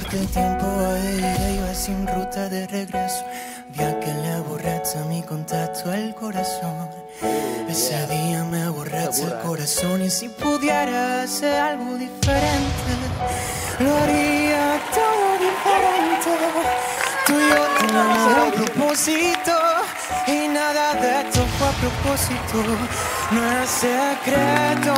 que el tiempo va de ida, iba sin ruta de regreso. Vi que le borracha mi contacto al corazón. Ese día me borracha el corazón. Y si pudiera hacer algo diferente, lo haría todo diferente. Tú y yo tenemos un propósito, y nada de esto fue a propósito. No es secreto.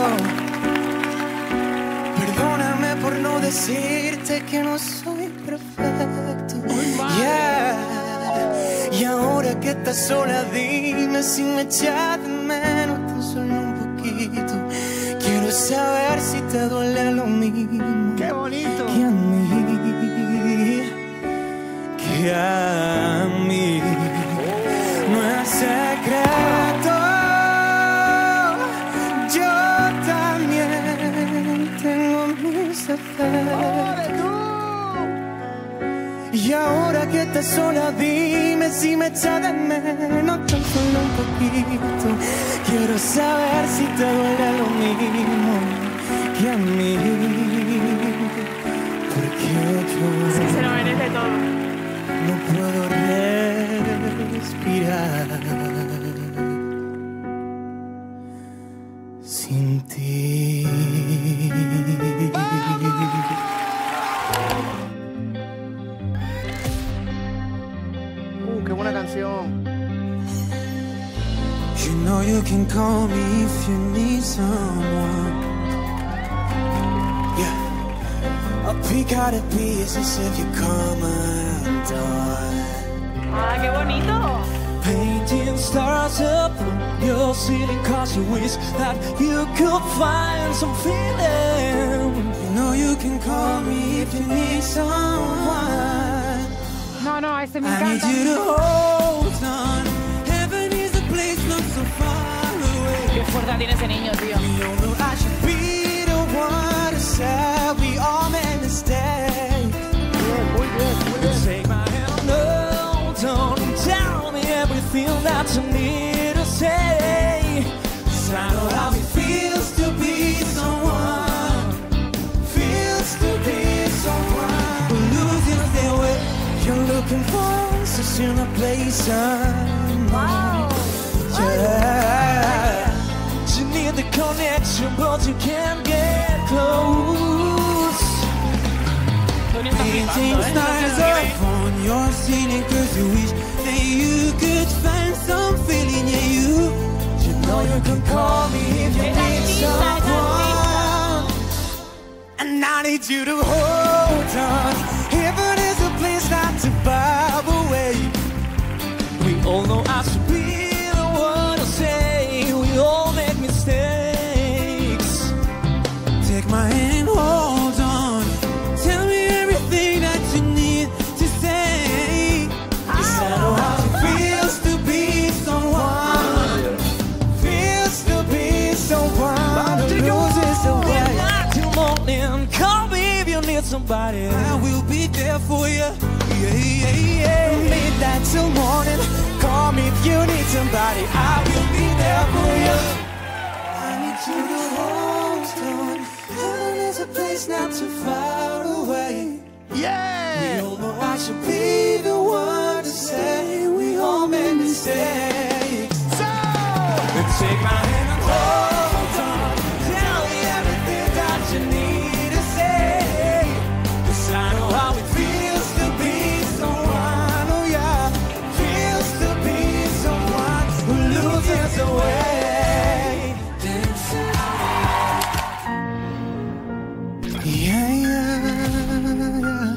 Perdóname por no decirte que no soy perfecto. Yeah. Y ahora que estás sola, dime si me echas de menos tan solo un poquito. Quiero saber si te duele lo mismo. ¡Qué bonito! Que a mí, que a mí. No es secreto. Yo también tengo mis defectos. Y ahora que estás sola, dime si me echas de menos tan solo un poquito. Quiero saber si te duele lo mismo que a mí. Porque yo Sí, se lo merece todo. no puedo respirar sin ti. ¡Qué buena canción! You know you can call me if you need someone. Yeah, I'll pick out the pieces if you come undone. ¡Ah, qué bonito! Painting stars up on your ceiling, 'cause you wish that you could find some feeling. You know you can call me if you need someone. No, no, este me I need encanta. you to hold on. Heaven is a place not so far away. Qué fuerza tiene ese niño, tío. We all know I should be the one to say we all made mistakes. Muy bien, muy bien. Take my hand, hold on, and tell me everything that you need to say. 'Cause I know how it feels to be someone. Feels to be someone who loses their way. You're looking for answers in a place unknown. Yeah. You need the connection, but you can't get close. Tony está Painting flipando, ¿eh? stars up on your ceiling, 'cause you wish that you could find some feeling. Yeah, you know you can call me if you need someone. And I need you to hold on. Heaven is a place not too far away. We all know I should be the one to say we all make mistakes. Take my hand, hold on. Tell me everything that you need to say. 'Cause I know how it feels to be someone. Feels to be someone who loses the way. Not too morning, call me if you need somebody. I will be there for you. Yeah, yeah, yeah. From midnight till morning, call me if you need somebody. I will be there for you. I need you to hold on. Heaven is a place not too far away. We ¡Yeah! all know I should be the one to say we all made mistakes. Then take my hand and hold on. Tell me everything that you need to say. 'Cause I know how it feels to be someone. Oh yeah, feels to be someone who loses the way. Yeah, yeah, yeah.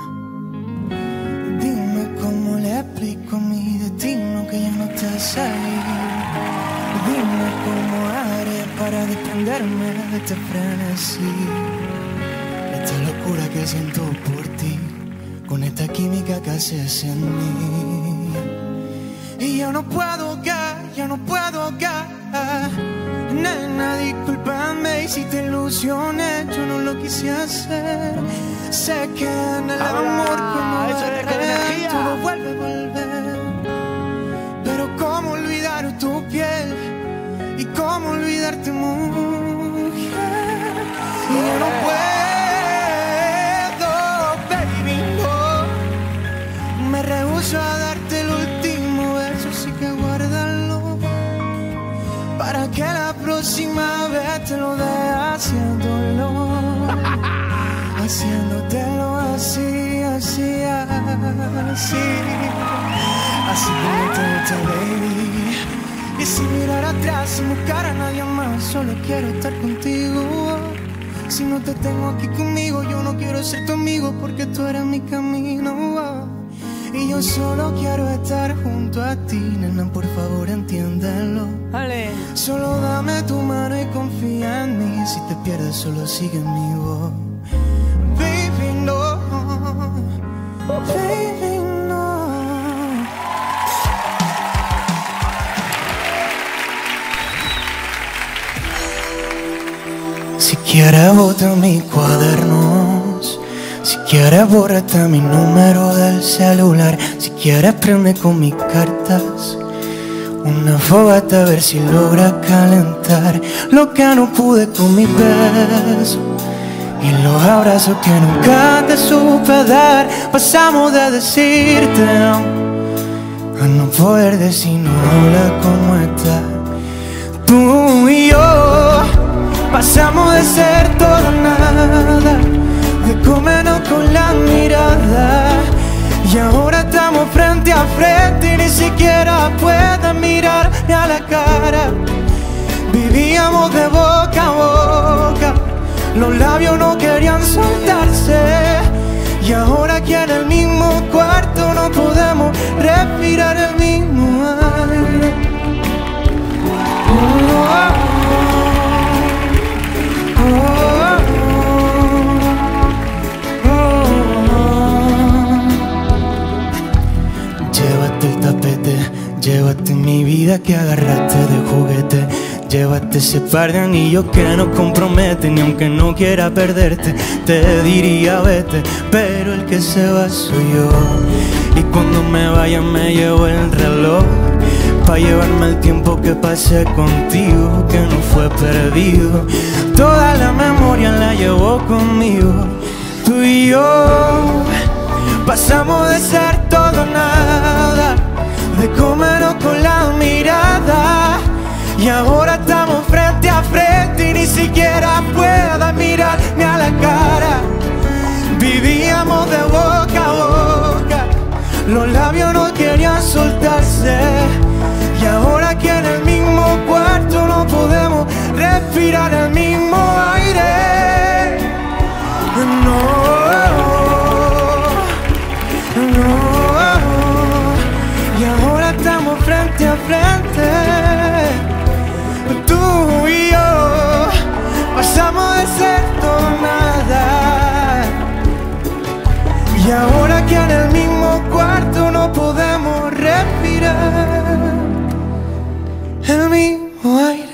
Dime cómo le explico a mi destino que ya no te seguir. Dime cómo haré para desprenderme de este frenesí. Esta locura que siento por ti, con esta química que haces en mí. Y yo no puedo caer. Nena, discúlpame y si te ilusioné, yo no lo quise hacer. Sé que en el amor como eso es con energía. todo vuelve a volver. Pero cómo olvidar tu piel y cómo olvidarte, mujer. Y yo no puedo que la próxima vez te lo dé haciéndolo, haciéndotelo así, así, así, así como te gusta, baby. Y sin mirar atrás, sin buscar a nadie más, solo quiero estar contigo. Si no te tengo aquí conmigo, yo no quiero ser tu amigo, porque tú eres mi camino. Y yo solo quiero estar junto a ti, nena, por favor entiéndelo. Vale. Solo dame tu mano y confía en mí. Si te pierdes, solo sigue mi voz. Baby, no. Baby, no. Si quieres bota mis cuadernos, si quieres bórrate mi número del celular, si quieres prende con mis cartas una fogata a ver si logra calentar lo que no pude con mis besos y los abrazos que nunca te supe dar. Pasamos de decirte a no poder decir no, hola, ¿cómo estás? Tú y yo pasamos de ser todo o nada, de comernos con la mirada, y ahora estamos frente a frente y ni siquiera puedes mirarme a la cara. Vivíamos de boca a boca, los labios no querían soltarse, y ahora aquí en el mismo cuarto no podemos respirar el mismo aire. Llévate el tapete, llévate mi vida que agarraste de juguete, llévate ese par de anillos que nos comprometen, y aunque no quiera perderte, te diría vete, pero el que se va soy yo. Y cuando me vaya me llevo el reloj, pa' llevarme el tiempo que pasé contigo, que no fue perdido. Toda la memoria la llevo conmigo. Tú y yo pasamos de ser todo o nada, de comernos con la mirada, y ahora estamos frente a frente y ni siquiera puedas mirarme a la cara. Vivíamos de boca a boca, los labios no querían soltarse, y ahora aquí en el mismo cuarto no podemos respirar el mismo aire. No. Y ahora estamos frente a frente, tú y yo pasamos de ser todo nada, y ahora que en el mismo cuarto no podemos respirar el mismo aire.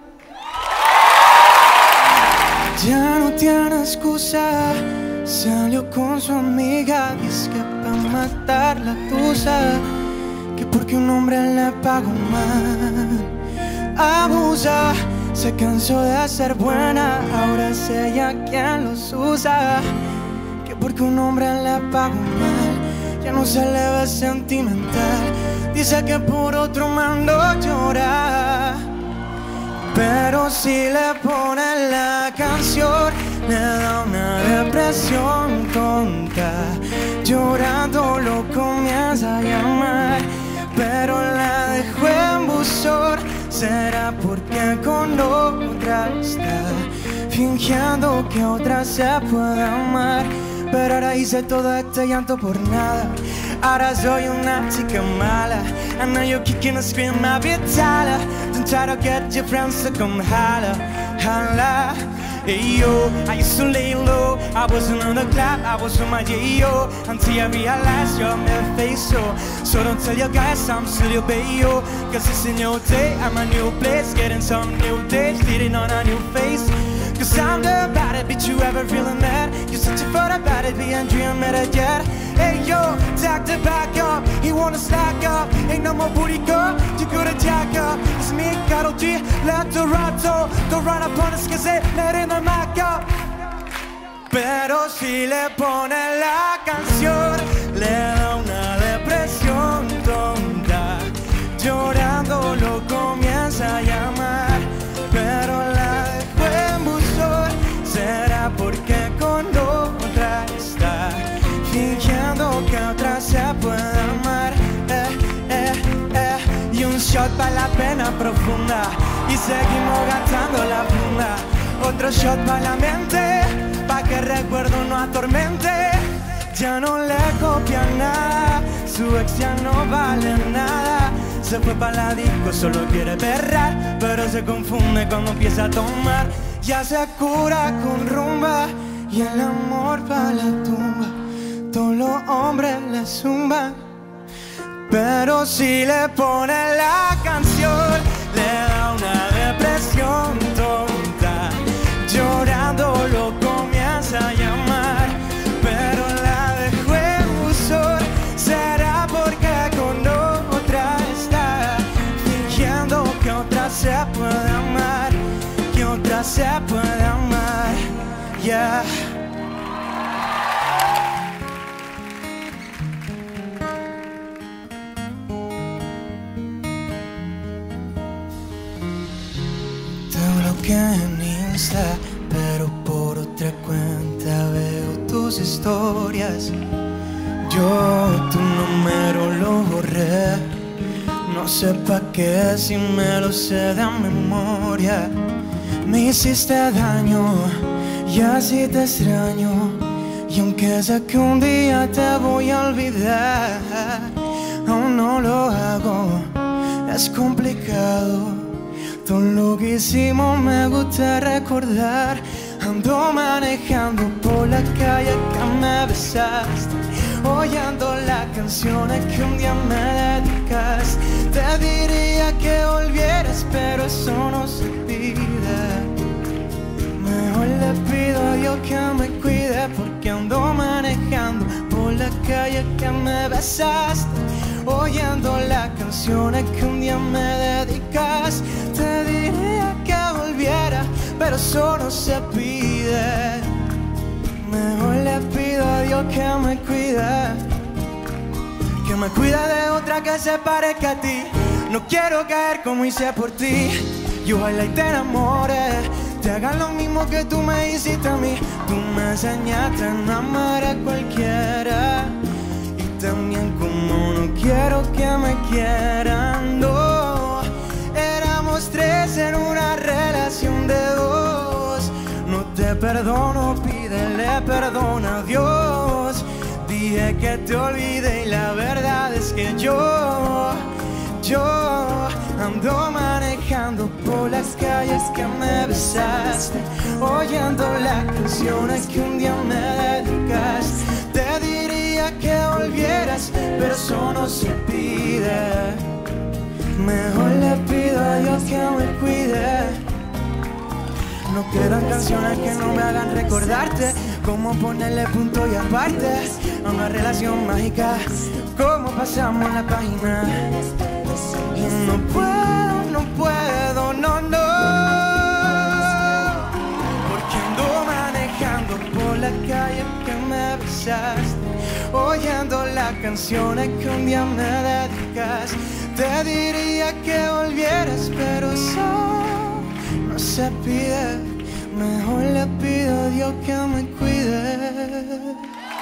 Ya no tiene excusa, salió con su amiga y es que para matar la tusa, que porque un hombre le pagó mal, abusa, se cansó de ser buena, ahora es ella quien los usa, que porque un hombre le pagó mal, ya no se le ve sentimental, dice que por otro mando llora, pero si le pone la canción le da una depresión tonta, llorando lo comienza a llamar, pero la dejó en buzón. Será porque con otra está fingiendo que otra se puede amar, pero ahora hice todo este llanto por nada. Ahora soy una chica mala. I know you're kicking and screaming my vitala. Don't try to get your friends to come holla, holla. Hey yo, I used to lay low, I wasn't on the clock, I was on my J.O. Until I realized you're my face, so don't tell your guys I'm still your bayo. Cause it's a new day, I'm a new place, getting some new days, leading on a new face. Cause I'm the baddest bitch you ever really met. You're searching for the baddest bitch and dream met it yet. Hey yo, tag the back up, he wanna slack up. Ain't no more booty girl, you gotta jack up. It's me, Karol G, let the rato. Go run up on us que se let in the mic up. Pero si le pone la canción, le da una depresión tonta. Llorando lo comienza a llamar. pena profunda y seguimos gastando la funda. Otro shot para la mente, pa' que el recuerdo no atormente. Ya no le copia nada, su ex ya no vale nada. Se fue pa' la disco, solo quiere berrar, pero se confunde cuando empieza a tomar. Ya se cura con rumba y el amor pa' la tumba. Todos los hombres le zumban, pero si le pone la canción, le da una depresión tonta. Llorando lo comienza a llamar, pero la dejó en buzón. Será porque con otra está fingiendo que otra se puede amar, que otra se puede amar, yeah. En Insta, pero por otra cuenta veo tus historias. Yo tu número lo borré, no sé pa' qué si me lo sé de memoria. Me hiciste daño y así te extraño, y aunque sé que un día te voy a olvidar, aún no lo hago, es complicado. Todo lo que hicimos me gusta recordar. Ando manejando por la calle que me besaste, oyendo las canciones que un día me dedicaste. Te diría que volvieras, pero eso no se pide. Mejor le pido a Dios que me cuide, porque ando manejando por la calle que me besaste, oyendo las canciones que un día me dedicas. Te diría que volviera, pero eso no se pide. Mejor le pido a Dios que me cuide de otra que se parezca a ti. No quiero caer como hice por ti, y ojalá y te enamores, te hagan lo mismo que tú me hiciste a mí. Tú me enseñaste a no amar a cualquiera, también como no quiero que me quieran, no. Éramos tres en una relación de dos. No te perdono, pídele perdón a Dios. Dije que te olvidé y la verdad es que yo ando manejando por las calles que me besaste, oyendo las canciones que un día me dedicaste. Te diría que volvieras, pero eso no se pide. Mejor le pido a Dios que me cuide. No quedan canciones que no me hagan recordarte, cómo ponerle punto y aparte a una relación mágica, cómo pasamos la página. Y no puedo, no, porque ando manejando por la calle que me besaste, oyendo las canciones que un día me dedicas. Te diría que volvieras, pero eso no se pide. Mejor le pido a Dios que me cuide.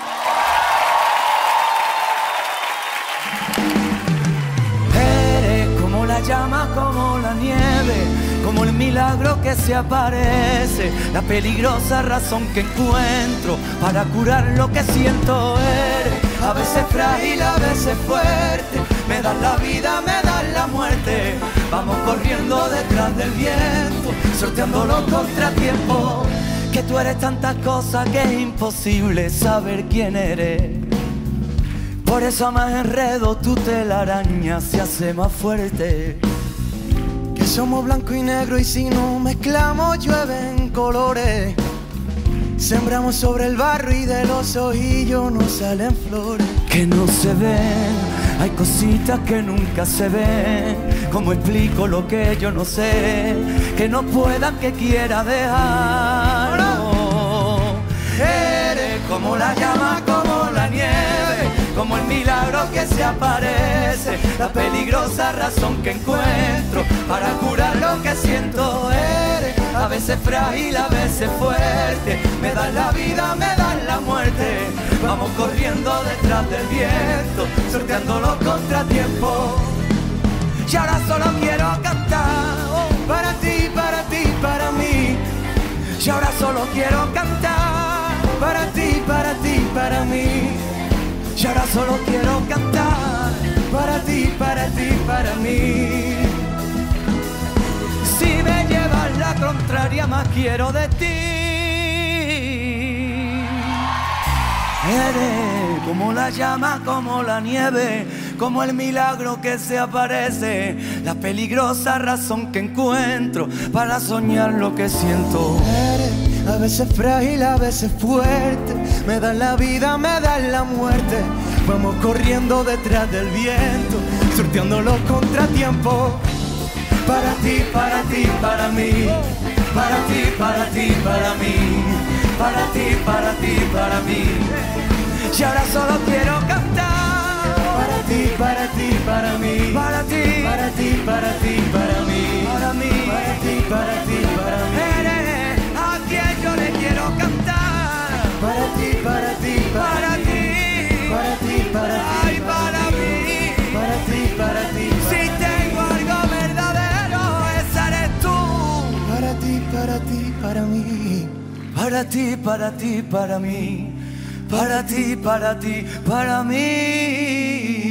Eres como la llama, como la nieve, como el milagro que se aparece, la peligrosa razón que encuentro para curar lo que siento. Eres a veces frágil, a veces fuerte, me das la vida, me das la muerte. Vamos corriendo detrás del viento, sorteando los contratiempos. Que tú eres tantas cosas que es imposible saber quién eres. Por eso a más enredo tu telaraña se hace más fuerte. Que somos blanco y negro y si no mezclamos llueven colores. Sembramos sobre el barro y de los ojillos nos salen flores. Que no se ven, hay cositas que nunca se ven. ¿Cómo explico lo que yo no sé? Que no puedan, que quiera dejar. No. Eres como la llama, como la nieve, como el milagro que se aparece, la peligrosa razón que encuentro para curar lo que siento. Eres a veces frágil, a veces fuerte, me das la vida, me das la muerte. Vamos corriendo detrás del viento, sorteando los contratiempos. y ahora solo quiero cantar. Para ti, para ti, para mí. Y ahora solo quiero cantar. Para ti, para ti, para mí. Y ahora solo quiero cantar. Para ti, para ti, para mí. Si me llevas la contraria, más quiero de ti. Eres como la llama, como la nieve, como el milagro que se aparece, la peligrosa razón que encuentro para soñar lo que siento. Eres a veces frágil, a veces fuerte. Me das la vida, me das la muerte. Vamos corriendo detrás del viento, sorteando los contratiempos. Para ti, para ti, para mí. Para ti, para ti, para mí. Para ti, para ti, para mí. Y ahora solo quiero cantar. Para ti, para ti, para mí. Para ti, para ti, para ti, para mí. para mí. Para ti, para ti, para mí. Eres a quien yo le quiero cantar. Para ti, para ti, Para ti, para ti, para ti. ay, para mí. Para ti, para ti. Si tengo algo verdadero, esa eres tú. Para ti, para ti, para mí. Para ti, para ti, para mí. Para ti, para ti, para mí.